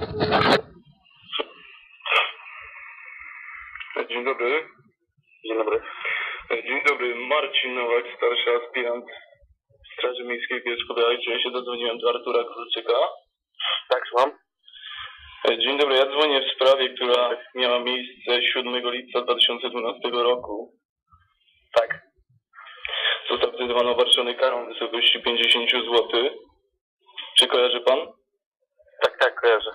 Dzień dobry. Dzień dobry. Dzień dobry, Marcin Nowak, starszy aspirant Straży Miejskiej w Bielsku-Białej. Czy ja się dodzwoniłem do Artura Króliczyka? Tak, słucham. Dzień dobry, ja dzwonię w sprawie, która miała miejsce 7 lipca 2012 roku. Tak. Został wtedy obarczony karą w wysokości 50 zł. Czy kojarzy pan? Tak, kojarzę.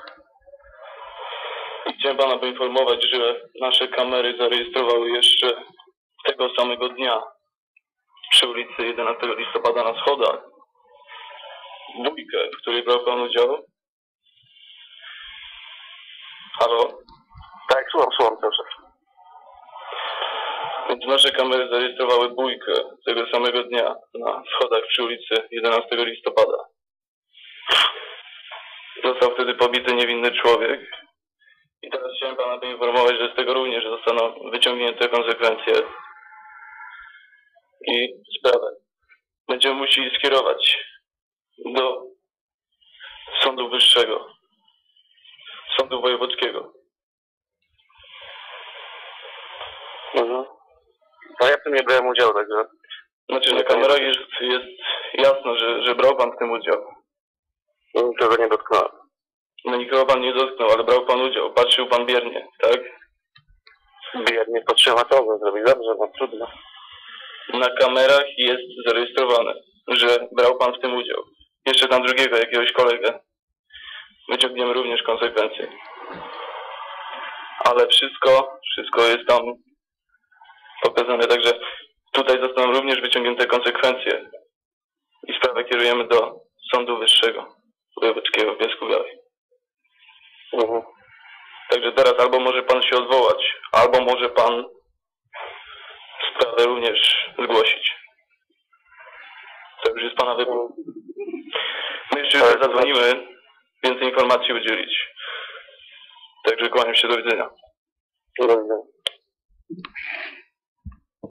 I chciałem pana poinformować, że nasze kamery zarejestrowały jeszcze tego samego dnia przy ulicy 11 listopada na schodach bójkę, w której brał pan udział. Halo? Tak, słucham cały czas. Więc nasze kamery zarejestrowały bójkę tego samego dnia na schodach przy ulicy 11 listopada. Został wtedy pobity niewinny człowiek. I teraz chciałem pana poinformować, że z tego również zostaną wyciągnięte konsekwencje. I sprawę będziemy musieli skierować do Sądu Wyższego, Sądu Wojewódzkiego. No ja w tym nie brałem udziału, także... Znaczy na kamerach jest jasno, że brał pan w tym udział. Niczego nie dotknąłem. No nikogo pan nie dotknął, ale brał pan udział. Patrzył pan biernie, tak? Nie patrzyłem, a co mogę zrobić? Dobrze, no trudno. Na kamerach jest zarejestrowane, że brał pan w tym udział. Jeszcze tam drugiego, jakiegoś kolegę. Wyciągniemy również konsekwencje. Ale wszystko jest tam pokazane, także tutaj zostaną również wyciągnięte konsekwencje. I sprawę kierujemy do Sądu Wyższego Wojewódzkiego w Bielsku-Białej. Także teraz albo może pan się odwołać, albo może pan sprawę również zgłosić. To już jest pana wybór. My jeszcze zadzwonimy, więcej informacji udzielić. Także kłaniam się, do widzenia. Do widzenia.